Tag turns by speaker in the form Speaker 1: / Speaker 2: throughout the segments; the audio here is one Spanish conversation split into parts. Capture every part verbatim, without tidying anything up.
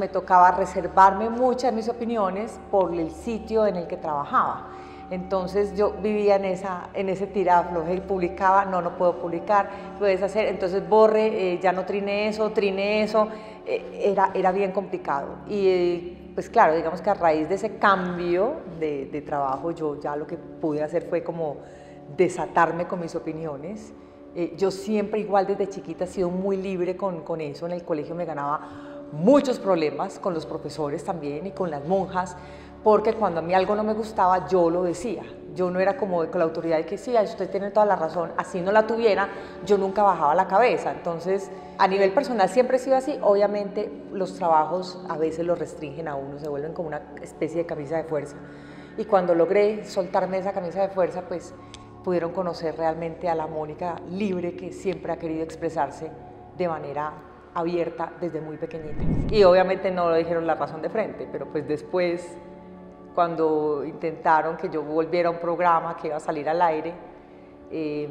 Speaker 1: Me tocaba reservarme muchas de mis opiniones por el sitio en el que trabajaba. Entonces yo vivía en, esa, en ese tirafloje y publicaba, no, no puedo publicar, puedes hacer, entonces borre, eh, ya no trine eso, trine eso, eh, era, era bien complicado. Y eh, pues claro, digamos que a raíz de ese cambio de, de trabajo, yo ya lo que pude hacer fue como desatarme con mis opiniones. Eh, yo siempre igual desde chiquita he sido muy libre con, con eso, en el colegio me ganaba muchos problemas con los profesores también y con las monjas, porque cuando a mí algo no me gustaba, yo lo decía. Yo no era como con la autoridad de que sí, usted tiene toda la razón, así no la tuviera, yo nunca bajaba la cabeza. Entonces, a nivel personal siempre he sido así. Obviamente, los trabajos a veces los restringen a uno, se vuelven como una especie de camisa de fuerza. Y cuando logré soltarme esa camisa de fuerza, pues pudieron conocer realmente a la Mónica libre que siempre ha querido expresarse de manera abierta desde muy pequeñita. Y obviamente no lo dijeron la razón de frente, pero pues después, cuando intentaron que yo volviera a un programa que iba a salir al aire, eh,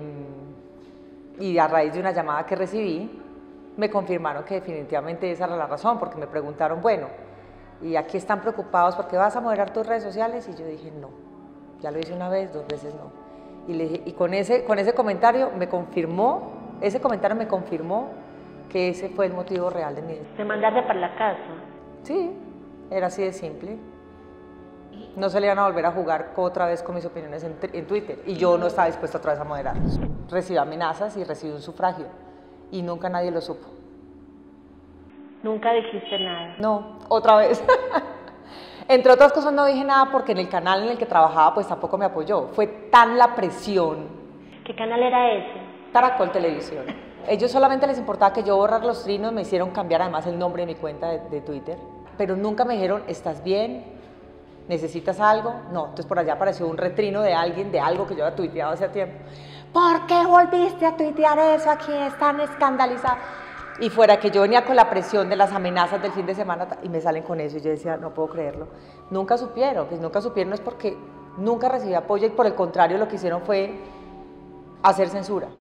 Speaker 1: y a raíz de una llamada que recibí, me confirmaron que definitivamente esa era la razón, porque me preguntaron, bueno, y aquí están preocupados porque vas a moderar tus redes sociales, y yo dije, no, ya lo hice una vez, dos veces no. Y, le dije, y con, ese, con ese comentario me confirmó, ese comentario me confirmó que ese fue el motivo real de mi decisión.
Speaker 2: ¿De mandarle para la casa?
Speaker 1: Sí, era así de simple. No se le iban a volver a jugar otra vez con mis opiniones en, en Twitter, y yo no estaba dispuesta otra vez a moderar. Recibí amenazas y recibí un sufragio, y nunca nadie lo supo.
Speaker 2: ¿Nunca dijiste nada?
Speaker 1: No, otra vez. Entre otras cosas no dije nada porque en el canal en el que trabajaba pues tampoco me apoyó. Fue tan la presión.
Speaker 2: ¿Qué canal era ese?
Speaker 1: Caracol Televisión. Ellos solamente les importaba que yo borrar los trinos, me hicieron cambiar además el nombre de mi cuenta de, de Twitter, pero nunca me dijeron, ¿estás bien? ¿Necesitas algo? No, entonces por allá apareció un retrino de alguien, de algo que yo había tuiteado hace tiempo. ¿Por qué volviste a tuitear eso? Aquí están escandalizados. Y fuera que yo venía con la presión de las amenazas del fin de semana y me salen con eso y yo decía, no puedo creerlo. Nunca supieron, pues nunca supieron es porque nunca recibí apoyo y por el contrario lo que hicieron fue hacer censura.